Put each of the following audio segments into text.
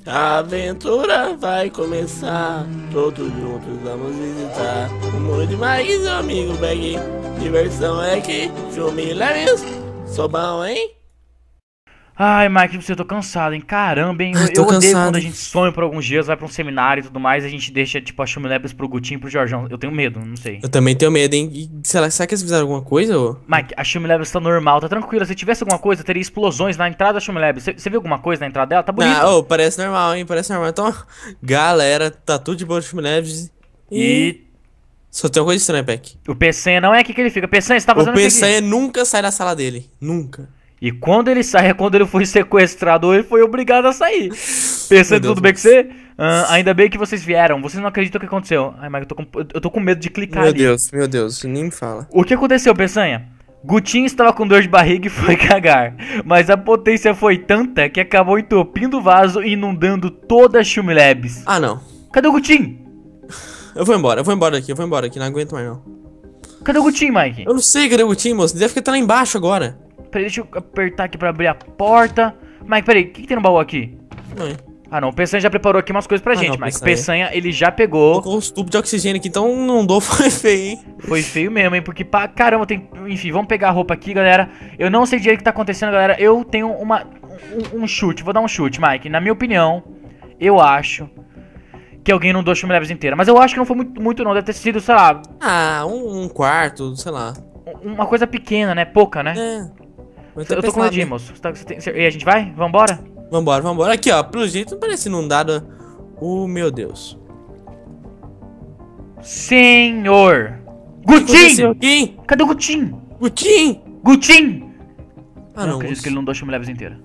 A aventura vai começar, todos juntos vamos visitar o mundo de Mike e seu amigo Beck. Diversão é que Chumi Leves, sou bom, hein? Ai, Mike, eu tô cansado, hein? Caramba, hein? Ai, tô Eu odeio cansado. quando a gente some por alguns dias, vai pra um seminário e tudo mais, a gente deixa, tipo, a Chumilebes pro Gutinho e pro Jorjão. Eu tenho medo, não sei. Eu também tenho medo, hein? E, sei lá, será que eles fizeram alguma coisa, ô? Mike, a Chumilebes tá normal, tá tranquila. Se tivesse alguma coisa, teria explosões na entrada da Chumilebes. Você viu alguma coisa na entrada dela? Tá bonito. Ah, ô, parece normal, hein? Parece normal. Então, galera, tá tudo de boa de Leves. E Só tem uma coisa estranha, Peck. o Peçanha não é aqui que ele fica. Peçanha, você tá O fazendo o que aqui? Peçanha nunca sai da sala dele. Nunca. E quando ele sai, é quando ele foi sequestrado ou ele foi obrigado a sair. Pensando Meu tudo Deus. bem com você? Ainda bem que vocês vieram. Vocês não acreditam o que aconteceu. Ai, mas eu tô com medo de clicar ali. Meu Deus, nem me fala. O que aconteceu, Peçanha? Gutinho estava com dor de barriga e foi cagar. Mas a potência foi tanta que acabou entupindo o vaso e inundando toda a Chumilebes. Ah, não. Cadê o Gutinho? Eu vou embora aqui, não aguento mais não. Cadê o Gutinho, Mike? Eu não sei cadê o Gutinho, moço, deve ficar lá embaixo agora. Peraí, deixa eu apertar aqui pra abrir a porta. Mike, peraí, o que tem no baú aqui? Não, Ah não, o Peçanha já preparou aqui umas coisas pra gente, não, Mike. Peçanha. Peçanha, ele já pegou. Colocou os tubos de oxigênio aqui, então não dou, foi feio, hein? Foi feio mesmo, hein? Porque, pá, caramba, tem... Enfim, vamos pegar a roupa aqui, galera. Eu não sei direito o que tá acontecendo, galera. Eu tenho um chute, vou dar um chute, Mike. Na minha opinião, eu acho que alguém não doou a Chumilebes inteira. Mas eu acho que não foi muito não. Deve ter sido, sei lá, Ah, um quarto, sei lá. uma coisa pequena, né? Pouca, né? É. Eu tô com medo de ir, moço. E a gente vai? Vambora? Vambora. Aqui, ó, pelo jeito não parece inundado. Meu Deus. Senhor! Aconteceu Gutinho! aqui? Cadê o Gutinho? Gutinho! Gutinho! Ah, não não, acredito moço. que ele não doou a Chumilebes inteira.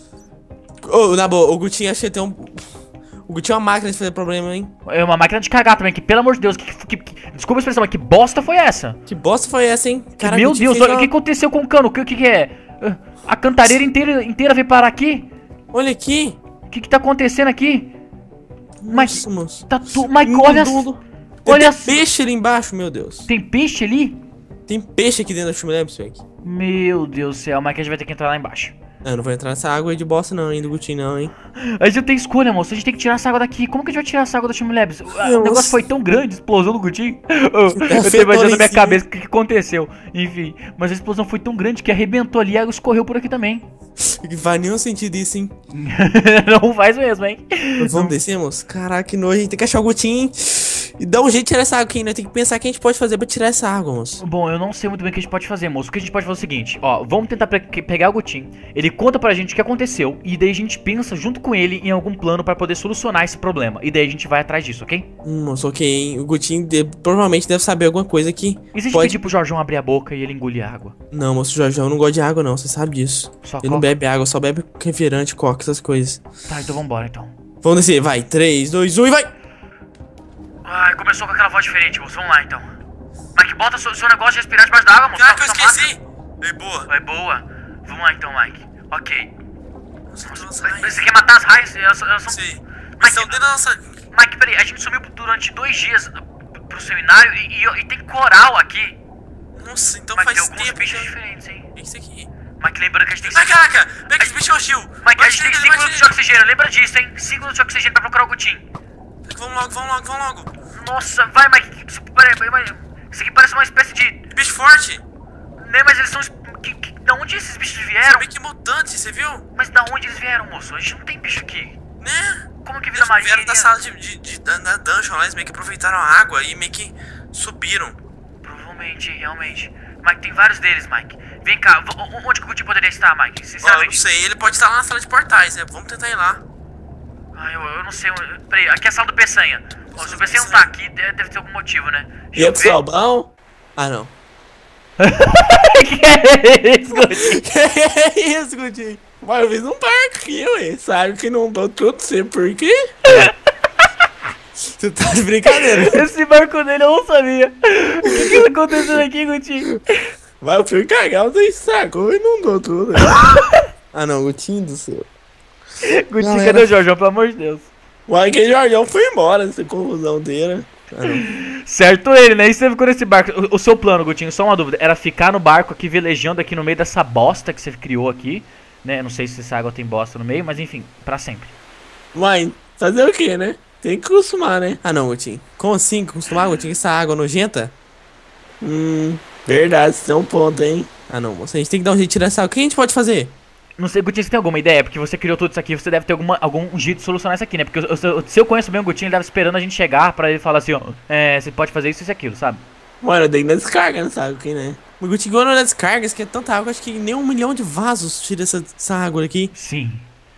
Ô, na boa, o Gutinho achei até um... O Gutinho é uma máquina de fazer problema, hein? É uma máquina de cagar também, que pelo amor de Deus, desculpa a expressão, mas que bosta foi essa? Que bosta foi essa, hein? Caraca, Meu o Gutinho Deus, fez olha, o que aconteceu com o cano? O que é? A cantareira inteira veio parar aqui? Olha aqui. O que tá acontecendo aqui? Mas Nossa, moço. tá tudo... Mike, olha... Tem Olha... até peixe ali embaixo, meu Deus. Tem peixe ali? Tem peixe aqui dentro da Chumilebes, Peck. Meu Deus do céu, Mike, a gente vai ter que entrar lá embaixo. Eu não vou entrar nessa água aí de bosta não, hein, do Gutinho não, hein. A gente não tem escolha, moço, a gente tem que tirar essa água daqui. Como que a gente vai tirar essa água da Chumilebes? O Nossa. negócio foi tão grande, explosão do Gutinho. Eu tô afetou imaginando lá na em minha cima. cabeça o que aconteceu. Enfim, mas a explosão foi tão grande que arrebentou ali e a água escorreu por aqui também. Que faz nenhum sentido isso, hein. Não faz mesmo, hein? Vamos descer, moço? Caraca, que nojo, a gente tem que achar o Gutinho e dar um jeito de tirar essa água aqui, né? Tem que pensar o que a gente pode fazer pra tirar essa água, moço. Bom, eu não sei muito bem o que a gente pode fazer, moço. O que a gente pode fazer é o seguinte, ó, vamos tentar pegar o Gutinho. Ele conta pra gente o que aconteceu e daí a gente pensa junto com ele em algum plano pra poder solucionar esse problema. E daí a gente vai atrás disso, ok? Moço, ok, hein. O Gutinho provavelmente deve saber alguma coisa que E se a gente pode... pedir pro Jorjão abrir a boca e ele engolir a água? Não, moço, Jorjão não gosta de água não, você sabe disso. Só Ele não coca? bebe água, só bebe refrigerante, coca, essas coisas. Tá, então vambora, então. Vamos descer, vai, 3, 2, 1 e vai! Ai, começou com aquela voz diferente, moço. Vamos lá, então. Mike, bota seu negócio de respirar debaixo da água, moço. Caraca, eu esqueci! É boa. É boa. Vamos lá, então, Mike. Ok. Nossa, Você quer matar as raias? Elas são... Sim. Mike, Estão dentro da nossa... Mike, peraí. A gente sumiu durante 2 dias pro seminário e tem coral aqui. Nossa, então Mike, tem faz alguns tempo bichos que... diferentes, hein? O que é isso aqui? Mike, lembrando que a gente tem... Ai, caraca! Pega esse bicho hostil! Mike, a gente tem 5 minutos de oxigênio. Lembra disso, hein? 5 minutos de oxigênio pra procurar o Gutinho. Vamos logo! Nossa, vai, Mike. Peraí. Isso aqui parece uma espécie de... Bicho forte! Né, mas eles são... Da onde esses bichos vieram? que mutante, você viu? Mas da onde eles vieram, moço? A gente não tem bicho aqui. Né? Como que vida marinha... Vieram da sala da dungeon lá, eles meio que aproveitaram a água e meio que subiram. Provavelmente, realmente. Mike, tem vários deles, Mike. Vem cá, onde que o Gutinho poderia estar, Mike? Eu não Sinceramente. sei, ele pode estar lá na sala de portais, né? Vamos tentar ir lá. Ah, eu não sei. Peraí, aqui é a sala do Peçanha. Ó, se o Peçanha não tá aqui, deve ter algum motivo, né? E aí, pessoal, bom? Ah, não. Que é isso, Gutinho? Que isso, Gutinho? Mas eu fiz um barco aqui, ué. Sabe que não dou tudo, sei por quê? Você tá de brincadeira. Esse barco dele eu não sabia. O que tá acontecendo aqui, Gutinho? Mas eu fui cagar, você estragou e não dou tudo. Ah, não, Gutinho do céu. Gutinho, Galera. cadê o Jorjão, pelo amor de Deus? O Arqueiro Jorjão foi embora, essa confusão dele. Ah, não. Certo ele, né? E você ficou nesse barco. O seu plano, Gutinho, só uma dúvida. Era ficar no barco aqui, velejando aqui no meio dessa bosta que você criou aqui, né? Não sei se essa água tem bosta no meio, mas enfim, pra sempre. Mãe, fazer o quê, né? Tem que acostumar, né? Ah, não, Gutinho. Como assim? Acostumar, Gutinho? Essa água nojenta? Verdade, isso é um ponto, hein? Ah, não, moça. A gente tem que dar um jeito de tirar essa água. O que a gente pode fazer? Não sei, Gutinho, você tem alguma ideia? Porque você criou tudo isso aqui, você deve ter algum jeito de solucionar isso aqui, né? Porque se eu conheço bem o Gutinho, ele tava esperando a gente chegar pra ele falar assim, ó, você pode fazer isso e aquilo, sabe? Mano, eu dei na descarga, não sabe o que, né? O Gutinho, igual nas descargas, que é tanta água, acho que nem 1 milhão de vasos tira essa água aqui. Sim.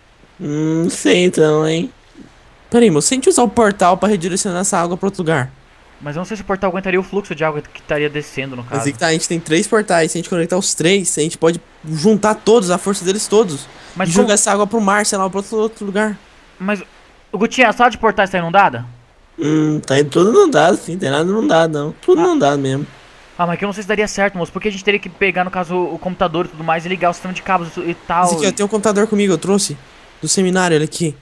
Não sei então, hein? Pera aí, moça. Se a gente usar o portal pra redirecionar essa água pra outro lugar. Mas eu não sei se o portal aguentaria o fluxo de água que estaria descendo, no Mas caso. aí que tá, a gente tem 3 portais. Se a gente conectar os 3, a gente pode juntar todos, a força deles todos. Mas E como- jogar essa água pro mar, sei lá, pra outro lugar. Mas, o Gutinho, a sala de portais tá inundada? Tá aí tudo inundado, sim. Tem nada inundado, não. Tudo inundado mesmo. Ah, mas que eu não sei se daria certo, moço. Porque a gente teria que pegar, no caso, o computador e tudo mais e ligar o sistema de cabos e tal. Esse aqui, ó, tem um computador comigo, eu trouxe. Do seminário, olha aqui.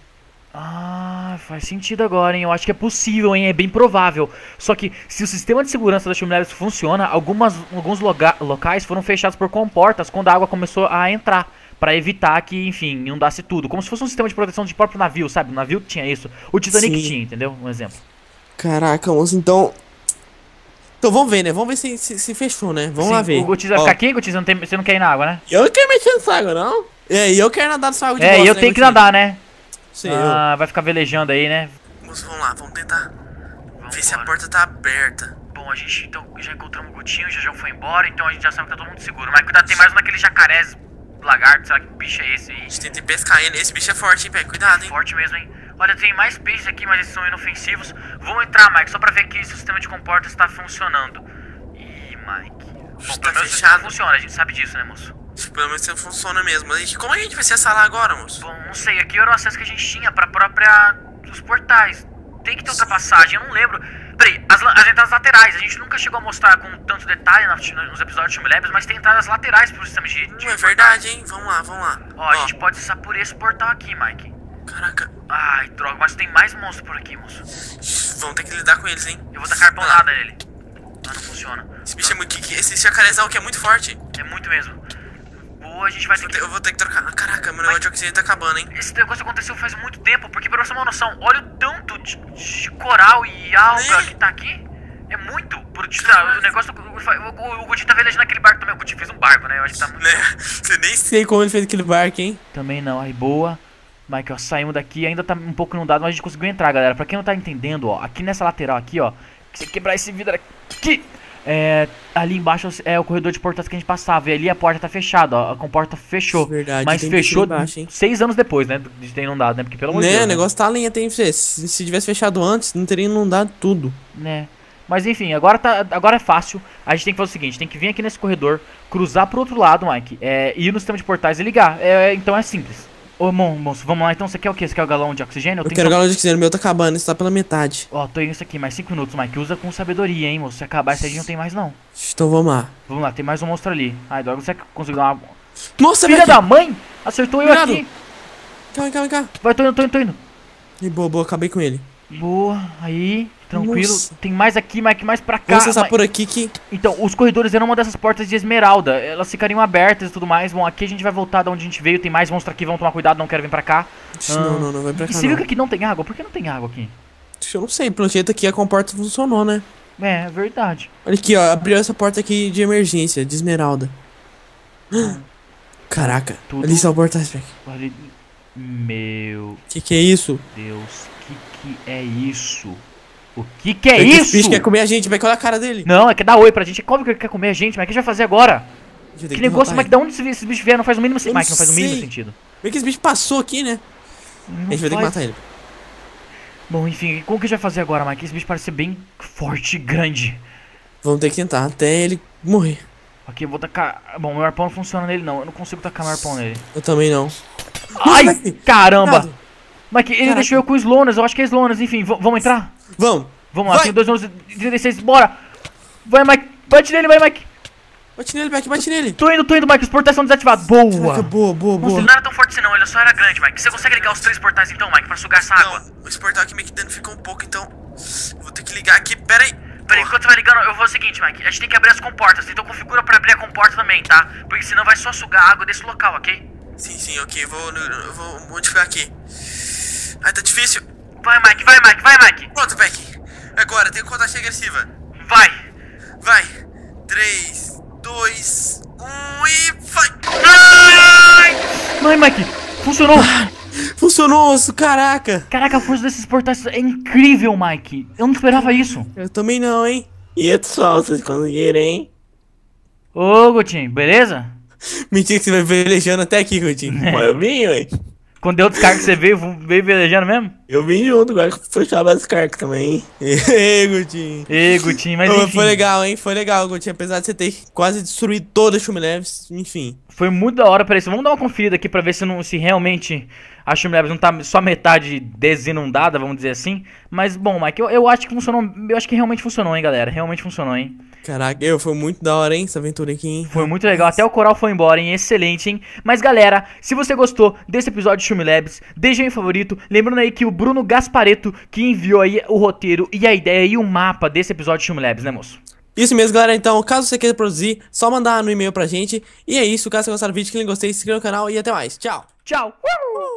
Ah, faz sentido agora, hein? Eu acho que é possível, hein? É bem provável. Só que, se o sistema de segurança da Chumilabs funciona, alguns locais foram fechados por comportas quando a água começou a entrar. Pra evitar que, enfim, inundasse tudo. Como se fosse um sistema de proteção de próprio navio, sabe? O navio tinha isso. O Titanic Sim. tinha, entendeu? Um exemplo. Caraca, moço, então... Então vamos ver, né? Vamos ver se fechou, né? Vamos lá Sim, ver. O Gutinho vai Ó, ficar aqui, Gutinho? Você não quer ir na água, né? Eu não quero mexer nessa água, não. É, e eu quero nadar nessa água de É, bosta, e eu né, tenho que Gutinho? nadar, né? Sei Ah, vai ficar velejando aí, né? Moço, vamos lá, vamos tentar ver se a Vambora. porta tá aberta. Bom, a gente então já encontramos o Gutinho, o Jajão foi embora, então a gente já sabe que tá todo mundo seguro. Mas cuidado, tem mais um daqueles jacarés lagartos, será que bicho é esse aí? A gente tenta pescar ele, esse bicho é forte, hein, Pé? Cuidado, hein? Forte mesmo, hein? Olha, tem mais peixes aqui, mas esses são inofensivos. Vamos entrar, Mike, só pra ver que esse sistema de comportas está funcionando. Ih, Mike. Bom, Tá pelo menos o sistema fechado. funciona, a gente sabe disso, né, moço? Pelo menos não funciona mesmo. Mas como a gente vai acessar lá agora, moço? Bom, não sei, aqui era o acesso que a gente tinha pra própria... os portais. Tem que ter outra passagem, eu não lembro. Peraí, as entradas laterais, a gente nunca chegou a mostrar com tanto detalhe nos episódios de Chumilabs, mas tem entradas laterais pro sistema de Não, é portais. verdade, hein? Vamos lá, vamos lá. Ó, a gente pode acessar por esse portal aqui, Mike. Caraca, Ai, droga, mas tem mais monstros por aqui, moço. vamos ter que lidar com eles, hein? Eu vou tacar pãozada nele. Ah, não funciona. Esse bicho é muito... Esse jacarezão aqui é muito forte. É muito mesmo. Boa, a gente vai ter que... Eu vou ter que trocar... Caraca, meu negócio de oxigênio tá acabando, hein? Esse negócio aconteceu faz muito tempo, porque pra você ter uma noção, olha o tanto de coral e alga Né? que tá aqui. É muito. O negócio... O Gutinho tá velejando naquele barco também. O Gutinho fez um barco, né? Eu acho que tá muito... Né? Você nem sei como ele fez aquele barco, hein? Também não, aí boa. Mike, ó, saímos daqui, ainda tá um pouco inundado, mas a gente conseguiu entrar, galera. Pra quem não tá entendendo, ó, aqui nessa lateral aqui, ó, se você quebrar esse vidro aqui, ali embaixo é o corredor de portas que a gente passava, e ali a porta tá fechada, ó, a comporta fechou. Verdade, mas tem que ir fechou embaixo, hein? 6 anos depois, né, de ter inundado, né, porque pelo amor de Né, Deus, o negócio tá linha, tem você. Se tivesse fechado antes, não teria inundado tudo. né. Mas enfim, agora é fácil. A gente tem que fazer o seguinte, tem que vir aqui nesse corredor, cruzar pro outro lado, Mike, ir no sistema de portais e ligar. Então é simples. Ô, moço, vamos lá então, você quer o quê? Você quer o galão de oxigênio? Eu tenho quero só- galão de oxigênio, o meu tá acabando, esse tá pela metade. Ó, tô indo isso aqui, mais 5 minutos, Mike. Usa com sabedoria, hein, moço. Se acabar esse aí, não tem mais, não. Então vamos lá. Vamos lá, tem mais um monstro ali. Ai, droga, você conseguiu dar uma... Nossa, Filha Beck! da mãe! Acertou eu Cuidado. aqui. Calma, calma. Vai, tô indo. E boa, acabei com ele. Boa, aí, tranquilo. Nossa. Tem mais aqui, Mike, mais pra cá. Vamos acessar Mike. por aqui que... Então, os corredores eram uma dessas portas de esmeralda. Elas ficariam abertas e tudo mais. Bom, aqui a gente vai voltar de onde a gente veio. Tem mais monstro aqui, vamos tomar cuidado, não quero vir pra cá. Ixi, não vai pra E cá você viu não. que aqui não tem água? Por que não tem água aqui? Eu não sei, pelo jeito aqui a comporta funcionou, né? É verdade. Olha aqui, ó, abriu essa porta aqui de emergência, de esmeralda. Caraca, Tudo- ali está o portal, Beck. Olha, meu Que é isso? Deus, que é isso? O que é Beck, esse isso? bicho quer comer a gente, Beck, olha a cara dele. Não, é que dá oi pra gente. É óbvio que ele quer comer a gente, mas o que a gente vai fazer agora? Eu tenho Que negócio, derrotar Mike, da onde esses bichos vieram? Não faz o mínimo sentido. Eu Mike, não faz o mínimo sei. sentido. Vê que esse bicho passou aqui, né? Não A gente vai ter que faz. matar ele. Bom, enfim, como que a gente vai fazer agora, Mike? Esse bicho parece ser bem forte e grande. Vamos ter que tentar até ele morrer. Aqui, eu vou tacar... Bom, meu arpão não funciona nele, não. Eu não consigo tacar meu arpão nele. Eu também não. Ai, Mike, caramba! cuidado. Mike, ele Caraca. deixou eu com o Slonas. Eu acho que é Slonas. Enfim, vamos entrar? Vamos. Vamos lá, Vai. tem 2:36, bora! Vai, Mike! Bate nele, vai, Mike! Bate nele, Beck, bate nele. Tô indo, Mike. Os portais são desativados. Boa! Caraca, boa. Nossa, ele não era tão forte assim não, ele só era grande, Mike. Você consegue ligar os 3 portais então, Mike, pra sugar essa água? Não, esse portal aqui meio que danificou um pouco, então... Vou ter que ligar aqui, pera aí. Peraí, enquanto você vai ligando, eu vou fazer o seguinte, Mike. A gente tem que abrir as comportas, então configura pra abrir a comporta também, tá? Porque senão vai só sugar a água desse local, ok? Sim, ok, eu vou modificar aqui. Ai, tá difícil. Vai, Mike, vai, Mike, vai, Mike. Pronto, Beck. Agora, tem contagem agressiva. Vai. Vai. 3, 2, 1 e vai. Vai, Mike. Funcionou. Funcionou, caraca. Caraca, a força desses portais é incrível, Mike. Eu não esperava isso. Eu também não, hein. E pessoal, vocês conseguiram, hein? Ô, Gutinho, beleza? Mentira que você vai velejando até aqui, Coutinho. Mas eu vim, ué. Quando deu descarga que você veio velejando mesmo? Eu vim junto, agora que eu fechava as cartas também. Ê, Coutinho. Ê, Gutinho, mas Ô, enfim. foi legal, hein? Foi legal, Coutinho. Apesar de você ter quase destruído toda a Shumilevs, enfim. Foi muito da hora, peraí, vamos dar uma conferida aqui pra ver se realmente a Shumilevs não tá só metade desinundada, vamos dizer assim. Mas, bom, Mike, eu acho que funcionou, eu acho que realmente funcionou, hein, galera, realmente funcionou, hein. Caraca, foi muito da hora, hein, essa aventura aqui, hein. Foi muito legal, até o coral foi embora, hein, excelente, hein. Mas, galera, se você gostou desse episódio de Shumilevs, deixa aí favorito, lembrando aí que o Bruno Gaspareto que enviou aí o roteiro e a ideia e o mapa desse episódio de Shumilevs, né, moço? Isso mesmo, galera. Então, caso você queira produzir, só mandar no e-mail pra gente. E é isso. Caso você gostasse do vídeo, clique em gostei, se inscreva no canal e até mais. Tchau. Tchau!